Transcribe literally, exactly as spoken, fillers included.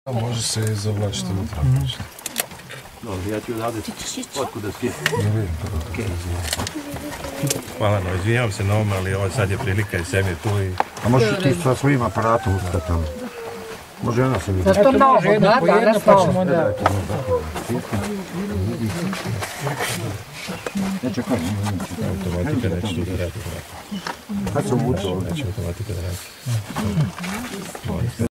Može se i zavlačiti unutra. Dobro, ja ću odavde otkuda skiti. Hvala, no, izvinjavam se na ovom, ali ovo sad je prilika i sem je tu i... A možeš ti sa svojim aparatom ustati tamo? Može ona se vidjeti. Zato novo, da, danas novo. Ne čekaj, Automatika neće tu da radi. kad se uvuče ovdje? Neće automatika da radi.